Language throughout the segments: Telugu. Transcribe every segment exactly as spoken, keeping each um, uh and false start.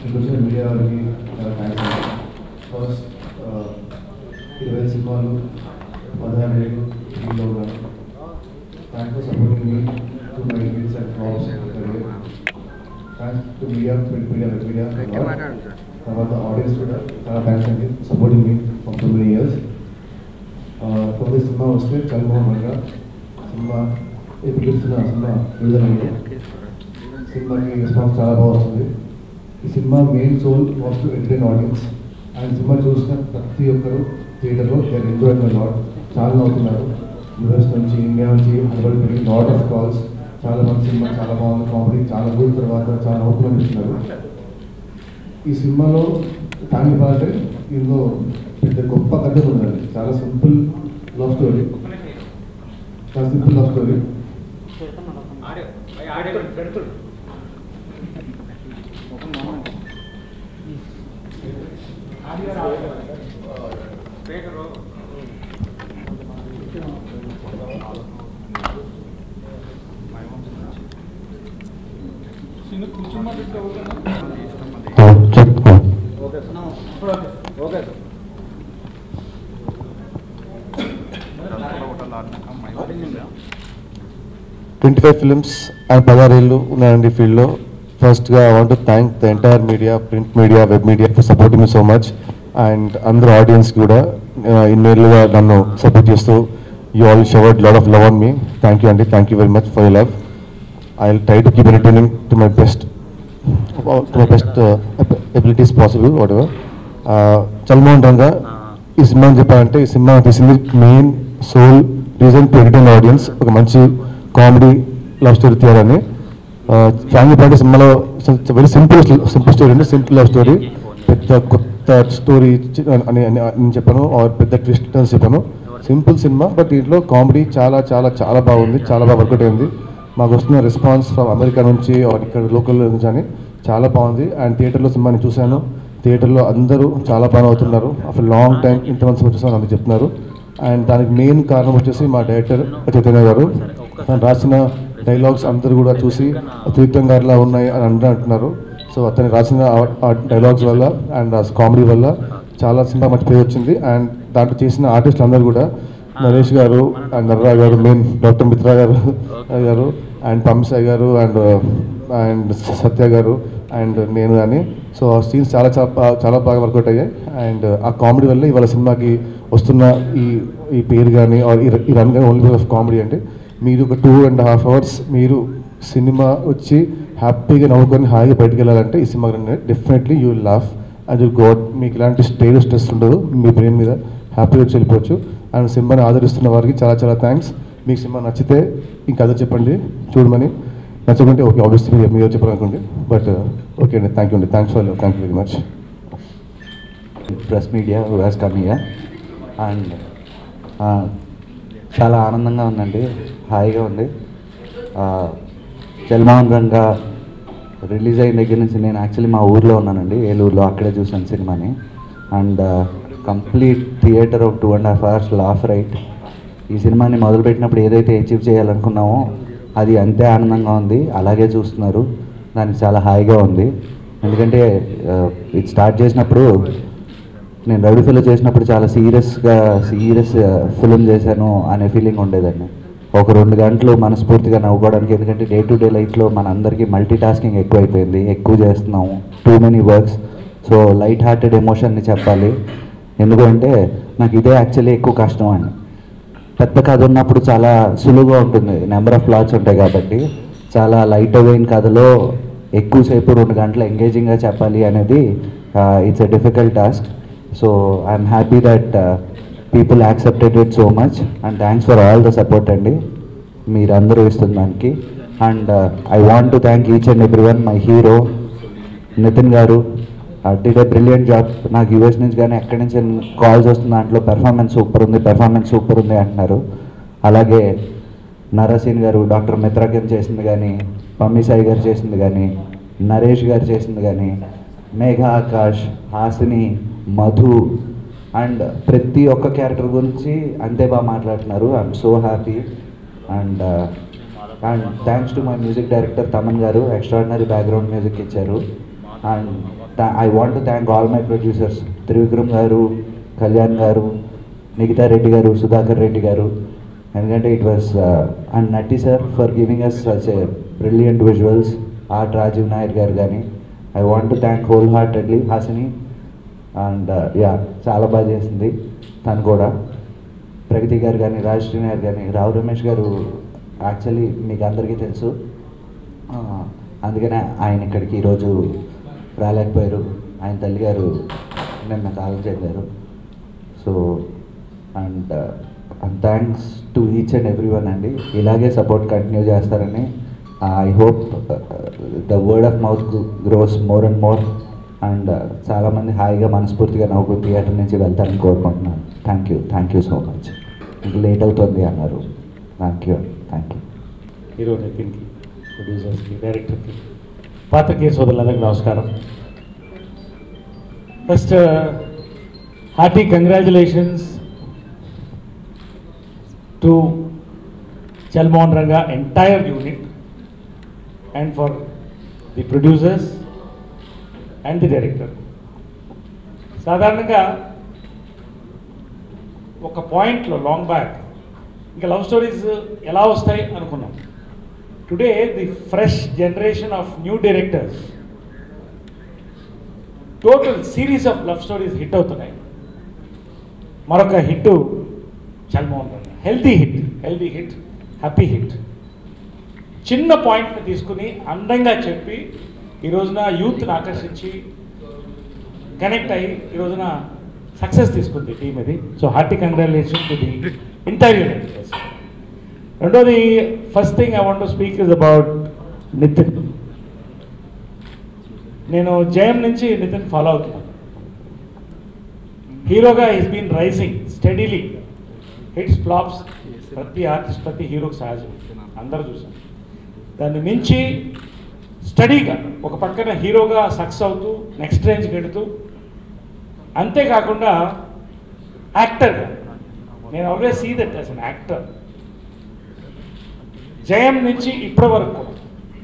ఇంకొచ్చిన మీడియా వారికి చాలా థ్యాంక్స్ అండి. ఫస్ట్ ఇరవై సినిమాలు పదహారు ఏళ్ళు ఇంట్లో ఉన్నాను. Thanks for supporting me to my hits and flops career. Thanks to media print media web media తర్వాత ఆడియన్స్ కూడా చాలా థ్యాంక్స్ అండి supporting me for so many years. కొత్త సినిమా వస్తే చల్మోహన్ గారు సినిమా ఇప్పుడు చూస్తున్న సినిమా విడుదలైంది. సినిమాకి రెస్పాన్స్ చాలా బాగా వస్తుంది. ఈ cinema main soul was to entertain audience. And cinema చూసిన ప్రతి ఒక్కరు థియేటర్లో దేర్ ఎంజాయ్ మై లాట్. చాలా నవ్వుతున్నారు. యూఎస్ నుంచి ఇండియా నుంచి హైదరాబాద్ పెరిగి లాట్ ఆఫ్ కాల్స్. చాలా మంది సినిమా చాలా బాగుంది, కామెడీ చాలా రోజుల తర్వాత చాలా నవ్వుతూ అనిపిస్తున్నారు. ఈ సినిమాలో టాంగి పాటే ఇందులో పెద్ద గొప్ప కథ ఉందండి. చాలా సింపుల్ లవ్ స్టోరీ, చాలా simple love story. Twenty five films and పదహారేళ్ళు ఉన్నాయండి ఫీల్డ్లో. ఫస్ట్గా I want to thank the entire media, print media, web media for supporting me so much. And అందరూ ఆడియన్స్ కూడా ఇన్నేళ్ళుగా నన్ను సపోర్ట్ చేస్తూ you all showered lot of love on me. Thank you అండి. Thank you very much for you love. I will try to keep entertaining to my best to my best abilities possible whatever. Chal Mohan Ranga ఈ సినిమా అని చెప్పాలంటే ఈ సినిమా తీసింది main soul reason to entertain audience. ఒక మంచి కామెడీ లవ్ స్టోరీ తీయాలని. ఫ్యామిలీ పార్టీ సినిమాలో వెరీ సింపుల్ సింపుల్ స్టోరీ అండి. Simple love story. పెద్ద కొత్త స్టోరీ అని నేను చెప్పాను, పెద్ద ట్విస్ట్ అని చెప్పాను. సింపుల్ సినిమా బట్ దీంట్లో కామెడీ చాలా చాలా చాలా బాగుంది, చాలా బాగా వర్కౌట్ అయింది. మాకు వస్తున్న రెస్పాన్స్ ఫ్రమ్ అమెరికా నుంచి ఇక్కడ లోకల్ నుంచి అని చాలా బాగుంది. అండ్ థియేటర్లో సినిమాని చూశాను. థియేటర్లో అందరూ చాలా బాగా అవుతున్నారు. ఆఫ్టర్ లాంగ్ టైం ఇంతమంది వచ్చేసాను అని చెప్తున్నారు. అండ్ దానికి మెయిన్ కారణం వచ్చేసి మా డైరెక్టర్ చైతన్య గారు. తను రాసిన డైలాగ్స్ అందరూ కూడా చూసి త్రివిక్రమ్ గారిలా ఉన్నాయి అని అందరూ అంటున్నారు. సో అతను రాసిన డైలాగ్స్ వల్ల అండ్ కామెడీ వల్ల చాలా సినిమా మంచి పేరు వచ్చింది. అండ్ దాంట్లో చేసిన ఆర్టిస్టులు అందరూ కూడా నరేష్ గారు అండ్ నర్రా గారు, మెయిన్ డాక్టర్ మిత్రా గారు గారు అండ్ పంసాయ్ గారు అండ్ అండ్ సత్య గారు అండ్ నేను కానీ. సో ఆ సీన్స్ చాలా చాలా చాలా బాగా వర్కౌట్ అయ్యాయి. అండ్ ఆ కామెడీ వల్ల ఇవాళ సినిమాకి వస్తున్న ఈ ఈ పేరు కానీ ఈ రన్ కానీ ఓన్లీ ఆఫ్ కామెడీ అంటే మీరు ఒక టూ అండ్ హాఫ్ అవర్స్ మీరు సినిమా వచ్చి హ్యాపీగా నవ్వుకొని హాయిగా బయటకు వెళ్ళాలంటే ఈ cinema definitely you will laugh and you got. మీకు ఇలాంటి స్టేజ్ స్ట్రెస్ ఉండదు, మీ బ్రెయిన్ మీద హ్యాపీగా వచ్చి వెళ్ళిపోవచ్చు. అండ్ సినిమాని ఆదరిస్తున్న వారికి చాలా చాలా థ్యాంక్స్. మీకు సినిమా నచ్చితే ఇంకా అదే చెప్పండి చూడమని, నచ్చకుంటే ఓకే ఆబ్వియస్లీ మీరు మీరు చెప్పాలనుకోండి. బట్ ఓకే అండి, థ్యాంక్ యూ అండి. Thanks for thank you very much. Press media who has come here and చాలా ఆనందంగా ఉందండి, హాయిగా ఉంది. చల్మోహన్ రంగా రిలీజ్ అయిన దగ్గర నుంచి నేను యాక్చువల్లీ మా ఊర్లో ఉన్నానండి, ఏలూరులో. అక్కడే చూసాను సినిమాని. అండ్ కంప్లీట్ థియేటర్ ఒక two and half hours laugh right. ఈ సినిమాని మొదలుపెట్టినప్పుడు ఏదైతే అచీవ్ చేయాలనుకున్నామో అది అంతే ఆనందంగా ఉంది. అలాగే చూస్తున్నారు, దానికి చాలా హాయిగా ఉంది. ఎందుకంటే ఇది స్టార్ట్ చేసినప్పుడు నేను రౌడీ ఫిల్మ్ చేసినప్పుడు చాలా సీరియస్గా సీరియస్ ఫిలిం చేశాను అనే ఫీలింగ్ ఉండేదండి. ఒక రెండు గంటలు మనస్ఫూర్తిగా నవ్వుకోవడానికి. ఎందుకంటే డే టు డే లైఫ్లో మన అందరికీ మల్టీ టాస్కింగ్ ఎక్కువ అయిపోయింది, ఎక్కువ చేస్తున్నాము, too many works. So light hearted ఎమోషన్ని చెప్పాలి. ఎందుకంటే నాకు ఇదే యాక్చువల్లీ ఎక్కువ కష్టం అండి. పెద్ద కథ ఉన్నప్పుడు చాలా సులువుగా ఉంటుంది, నెంబర్ ఆఫ్ ప్లాట్స్ ఉంటాయి కాబట్టి. చాలా లైట్ అయిన కథలో ఎక్కువసేపు రెండు గంటలు ఎంగేజింగ్గా చెప్పాలి అనేది it's a difficult task. So I'm happy that people accepted it so much and thanks for all the support అండి మీరందరూ ఇస్తున్న దానికి. And I want to thank each and every one. My hero Nithin garu did a brilliant job. నాకు యూఎస్ నుంచి కానీ ఎక్కడి నుంచి కాల్స్ వస్తుంది, దాంట్లో పెర్ఫార్మెన్స్ సూపర్ ఉంది, పెర్ఫార్మెన్స్ సూపర్ ఉంది అంటున్నారు. అలాగే నరసీన్ గారు, డాక్టర్ మిత్రాకిం చేసింది కానీ, పమ్మి సాయి గారు చేసింది కానీ, నరేష్ గారు చేసింది కానీ, మేఘ ఆకాష్, హాసిని, మధు అండ్ ప్రతి ఒక్క క్యారెక్టర్ గురించి అంతే బాగా మాట్లాడుతున్నారు. I'm so happy. And and thanks to my music director Thaman garu, extraordinary background music ఇచ్చారు. And I want to thank all my producers, Trivikram garu, Kalyan గారు, నిఖితా రెడ్డి గారు, సుధాకర్ రెడ్డి గారు, ఎందుకంటే it was and Natty sir for giving us such a brilliant visuals, art Rajeev Nair garu కానీ. I want to thank wholeheartedly Hasini, and yeah చాలా బాగా చేసింది తను కూడా. ప్రగతి గారు కానీ, రాజశ్రీ నాయర్ కానీ, రావు రమేష్ గారు యాక్చువల్లీ మీకు అందరికీ తెలుసు, అందుకనే ఆయన ఇక్కడికి ఈరోజు రాలేకపోయారు. ఆయన తల్లి గారు నిన్న కాలం చెందారు. So and and thanks to each and every one అండి. ఇలాగే సపోర్ట్ కంటిన్యూ చేస్తారని I hope the word of mouth grows more and more, and చాలామంది హాయిగా మనస్ఫూర్తిగా నవ్వుకు థియేటర్ నుంచి వెళ్తారని కోరుకుంటున్నాను. Thank you thank you so much. ఇంక లేట్ అవుతుంది అన్నారు. Thank you thank you. Hero నితిన్కి, ప్రొడ్యూసర్స్కి, డైరెక్టర్కి, పాత్రికేయ సోదరులందరికీ నమస్కారం. First hearty congratulations to Chal Mohan Ranga entire unit and for the producers and the director. సాధారణంగా ఒక పాయింట్లో లాంగ్ బ్యాక్ ఇంకా లవ్ స్టోరీస్ ఎలా వస్తాయి అనుకున్నాం. Today the fresh generation of new directors total series of love stories hit అవుతున్నాయి. మరొక hit Chal Mohan Ranga, healthy hit, healthy hit, happy hit. చిన్న పాయింట్ని తీసుకుని అందంగా చెప్పి ఈ రోజున యూత్ని ఆకర్షించి కనెక్ట్ అయ్యి ఈ రోజున సక్సెస్ తీసుకుంది టీమ్ ఇది. So hearty congratulation to the entire unit. రెండోది, first thing I want to speak is about Nithin. నేను జయం నుంచి నితిన్ ఫాలో అవుతున్నాను. హీరోగా is been rising steadily. Hits flops ప్రతి ఆర్టిస్ట్, ప్రతి హీరోకి సహజం, అందరూ చూసాం. దాన్ని మించి స్టడీగా ఒక పక్కన హీరోగా సక్సెస్ అవుతూ నెక్స్ట్ రేంజ్కి వెళుతూ, అంతేకాకుండా యాక్టర్గా నేను always see that as an actor. Jayam నుంచి ఇప్పటి వరకు కూడా,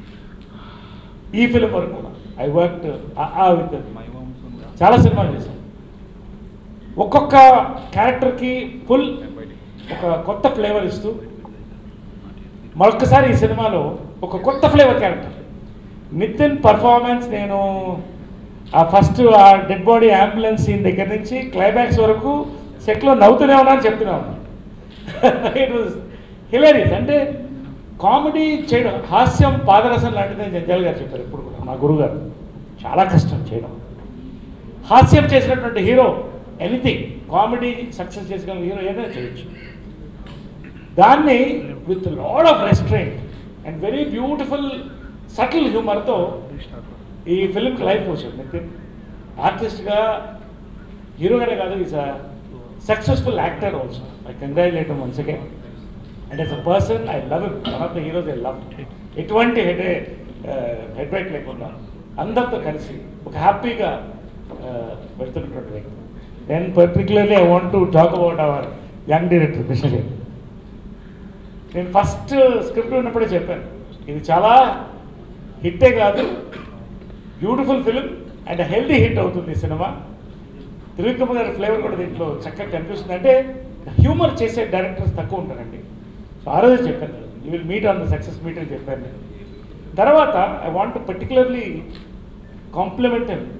ఈ ఫిలిం వరకు కూడా ఐ వర్క్ విత్ చాలా సినిమాలు చేశాను. ఒక్కొక్క క్యారెక్టర్కి ఫుల్ ఒక కొత్త ఫ్లేవర్ ఇస్తూ, మరొకసారి ఈ సినిమాలో ఒక కొత్త ఫ్లేవర్ క్యారెక్టర్ నితిన్ పర్ఫార్మెన్స్. నేను ఆ ఫస్ట్ ఆ డెడ్ బాడీ అంబులెన్స్ సీన్ దగ్గర నుంచి క్లైమాక్స్ వరకు సెట్లో నవ్వుతూనే ఉన్నాను, చెప్తూనే ఉన్నాను. It was hilarious. అంటే కామెడీ చేయడం, హాస్యం పాదరసం లాంటిదని జంజాల్ గారు చెప్పారు ఇప్పుడు కూడా, మా గురువు గారు. చాలా కష్టం చేయడం. హాస్యం చేసినటువంటి హీరో ఎనీథింగ్, కామెడీ సక్సెస్ చేసిన హీరో ఏదైనా చేయొచ్చు. దాన్ని with lot of restraint and very beautiful subtle హ్యూమర్తో ఈ ఫిల్మ్కి లైఫ్ వచ్చాడు నితిన్. ఆర్టిస్ట్గా, హీరోగానే కాదు, is a successful actor also. I congratulate him once again. And as a person I love him. One of the heroes I love. ఎటువంటి హెడ్ హెడ్ బ్యాక్ లేకుండా అందరితో కలిసి ఒక హ్యాపీగా పెడుతున్నటువంటి వ్యక్తి. Then particularly I want to talk about our young director Krishnadev. నేను ఫస్ట్ స్క్రిప్ట్ ఉన్నప్పుడే చెప్పాను, ఇది చాలా హిట్టే కాదు, beautiful film and healthy hit అవుతుంది ఈ సినిమా. త్రివిక్రమ్ గారి ఫ్లేవర్ కూడా దీంట్లో చక్కగా కనిపిస్తుంది. అంటే హ్యూమర్ చేసే డైరెక్టర్స్ తక్కువ ఉంటారండి. సో ఆ రోజే చెప్పాను, you will meet on the success meet అని చెప్పాను నేను. తర్వాత I want to particularly compliment him.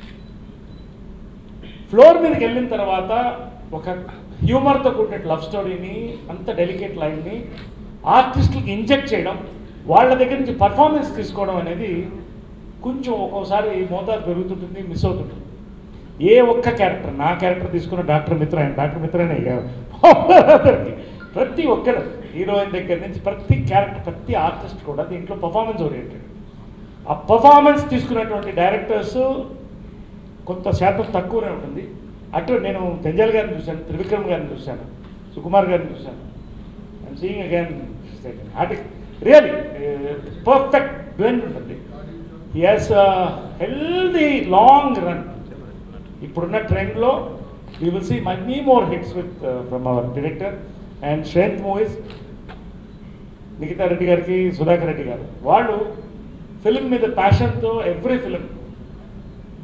Floor మీదకి వెళ్ళిన తర్వాత ఒక హ్యూమర్తో కూడిన లవ్ స్టోరీని, అంత డెలికేట్ లైన్ని ఆర్టిస్టులకి ఇంజెక్ట్ చేయడం, వాళ్ళ దగ్గర నుంచి పర్ఫార్మెన్స్ తీసుకోవడం అనేది కొంచెం ఒక్కోసారి మోతాదు పెరుగుతుంటుంది, మిస్ అవుతుంటుంది. ఏ ఒక్క క్యారెక్టర్, నా క్యారెక్టర్ తీసుకున్న డాక్టర్ మిత్ర, ఆయన డాక్టర్ మిత్రనే అందరికి, ప్రతి ఒక్కరు హీరోయిన్ దగ్గర నుంచి ప్రతి క్యారెక్టర్, ప్రతి ఆర్టిస్ట్ కూడా దీంట్లో పర్ఫార్మెన్స్ ఓరియంటెడ్. ఆ పర్ఫార్మెన్స్ తీసుకున్నటువంటి డైరెక్టర్స్ కొంత శాతం తక్కువనే ఉంటుంది. అటు నేను తెంజాల్ గారిని చూశాను, త్రివిక్రమ్ గారిని చూశాను, సుకుమార్ గారిని చూశాను. ఐఎమ్ సీయింగ్ అగైన్ అటు రియలీ పర్ఫెక్ట్ బ్లెండ్ ఉంటుంది. He has healthy long run. ఇప్పుడున్న ట్రెండ్లో we will see many more hits with from our director and strength movies. Nikitha Reddy గారికి, సుధాకర్ రెడ్డి గారు, వాళ్ళు ఫిలిం మీద ప్యాషన్తో ఎవ్రీ ఫిలిం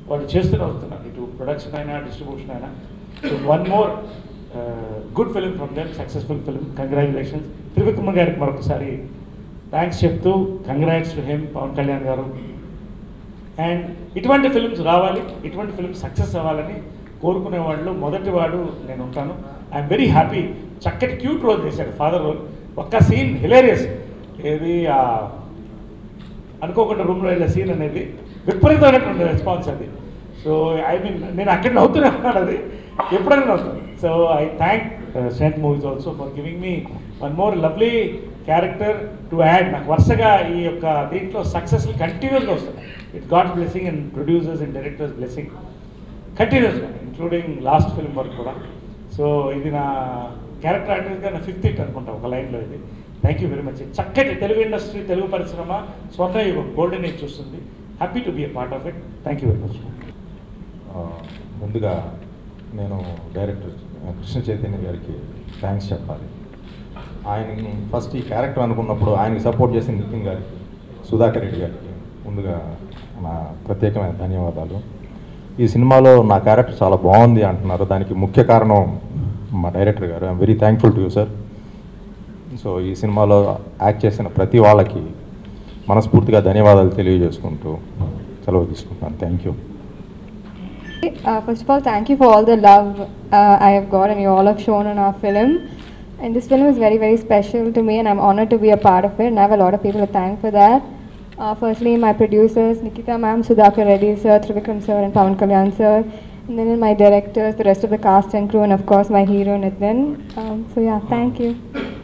వాళ్ళు చేస్తూనే వస్తున్నారు, ఇటు ప్రొడక్షన్ అయినా డిస్ట్రిబ్యూషన్ అయినా. So one more good film from them, successful film. Congratulations Trivikram గారికి మరొకసారి థ్యాంక్స్ చెప్తూ, congrats to him, Pawan Kalyan garu. And ఇటువంటి ఫిల్మ్స్ రావాలి, ఇటువంటి ఫిల్మ్స్ సక్సెస్ అవ్వాలని కోరుకునే వాళ్ళు మొదటి వాడు నేను ఉంటాను. I'm very happy. చక్కటి క్యూట్ రోల్ చేశాడు, ఫాదర్ రోల్. ఒక్క సీన్ హిలేరియస్, ఏది అనుకోకుండా రూమ్లో వెళ్ళే సీన్ అనేది విపరీతమైనటువంటి రెస్పాన్స్ అది. సో ఐ మీన్ నేను అక్కడ నవ్వుతూనే ఉన్నాను, అది ఎప్పుడైనా నవ్వుతాను. So I thank strength movies also for giving me one more lovely character to add. నాకు వరుసగా ఈ యొక్క దీంట్లో సక్సెస్లు కంటిన్యూస్గా వస్తాయి. It God blessing and producers and directors blessing కంటిన్యూస్గా, ఇంక్లూడింగ్ లాస్ట్ ఫిల్మ్ వరకు కూడా. సో ఇది నా క్యారెక్టర్ ఆర్టిస్ట్గా నా ఫిఫ్త్ హిట్ అనుకుంటా ఒక లైన్లో ఇది. Thank you very much. చక్కటి తెలుగు ఇండస్ట్రీ, తెలుగు పరిశ్రమ స్వర్ణ యుగం, గోల్డెన్ ఏజ్ చూస్తుంది. Happy to be a part of it. Thank you very much. ముందుగా నేను డైరెక్టర్ కృష్ణ చైతన్య గారికి థ్యాంక్స్ చెప్పాలి. ఆయనని ఫస్ట్ ఈ క్యారెక్టర్ అనుకున్నప్పుడు ఆయనకి సపోర్ట్ చేసిన నితిన్ గారికి, సుధాకర్ రెడ్డి గారికి ముందుగా నా ప్రత్యేకమైన ధన్యవాదాలు. ఈ సినిమాలో నా క్యారెక్టర్ చాలా బాగుంది అంటున్నారు, దానికి ముఖ్య కారణం మా డైరెక్టర్ గారు. I'm very thankful to you sir. So ఈ సినిమాలో యాక్ట్ చేసిన ప్రతి వాళ్ళకి మనస్ఫూర్తిగా ధన్యవాదాలు తెలియజేసుకుంటూ సెలవు తీసుకుంటున్నాను. Thank you. Uh, first of all, thank you for all the love uh, I have got and you all have shown in our film. And this film is very, very special to me and I'm honored to be a part of it. And I have a lot of people to thank for that. Uh, firstly, my producers, Nikita ma'am, Sudhakar Reddy sir, Trivikram sir and Pawan Kalyan sir. And then my directors, the rest of the cast and crew, and of course my hero Nitin. Um, so yeah, thank you.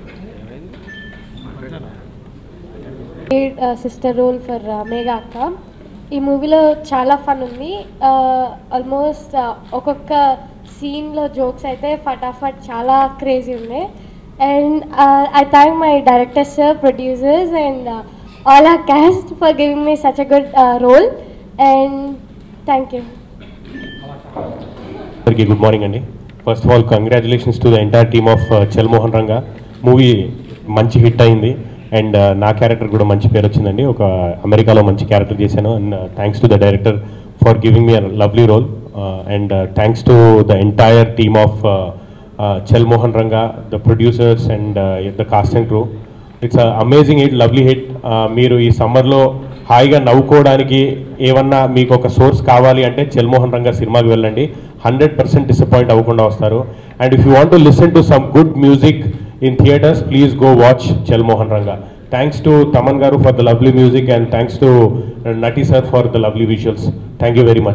Uh, sister role for uh, Megha Akka. ఈ మూవీలో చాలా ఫన్ ఉంది. ఆల్మోస్ట్ ఒక్కొక్క సీన్లో జోక్స్ అయితే ఫటాఫట్ చాలా క్రేజీ ఉన్నాయి. And I thank my director sir, producers and all our cast for giving me such a good role. And thank you. అందరికీ గుడ్ మార్నింగ్ అండి. First of all congratulations to the entire team of Chal Mohan Ranga. Movie మంచి హిట్ అయింది అండ్ నా క్యారెక్టర్ కూడా మంచి పేరు వచ్చిందండి. ఒక అమెరికాలో మంచి క్యారెక్టర్ చేశాను. And thanks to the director for giving me a lovely role. And thanks to the entire team of Chal Mohan Ranga, the producers and the cast and crew. It's amazing hit, lovely hit. మీరు ఈ సమ్మర్లో హాయిగా నవ్వుకోవడానికి ఏమన్నా మీకు ఒక సోర్స్ కావాలి అంటే చల్ మోహన్ రంగా సినిమాకి వెళ్ళండి. హండ్రెడ్ పర్సెంట్ డిసప్పాయింట్ అవ్వకుండా వస్తారు. And if you want to listen to some good music in theaters, please go watch Chal Mohan Ranga. Thanks to Taman garu for the lovely music and thanks to uh, Nati sir for the lovely visuals. Thank you very much.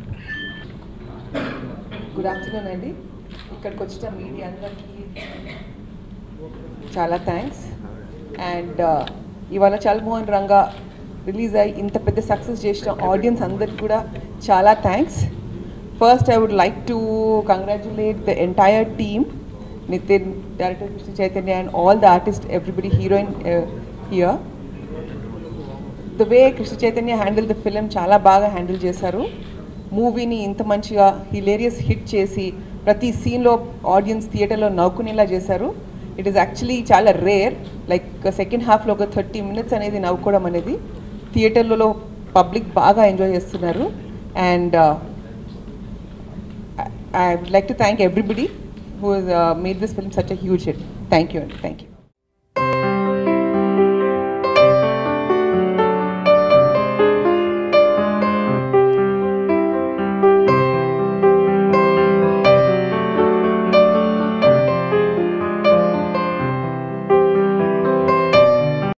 Good afternoon andi. Ikkadiki vachina media andariki chaala thanks. And ivala Chal Mohan Ranga release ayi inta pedda success chesina audience andariki kuda chaala thanks. First I would like to congratulate the entire team, Nitin, director Krishna Chaitanya and all the artists, everybody, heroine uh, here. The way Krishna Chaitanya handled the film, chala baga handle chesaru. Movie ni inta manchiga hilarious hit chesi prati scene lo audience theater lo navkunela chesaru. It is actually chala rare, like second half lo oka thirty minutes anedi navkodam anedi theater lo public baga enjoy chestunaru. And uh, I, I would like to thank everybody who has uh, made this film such a huge hit. Thank you. Thank you.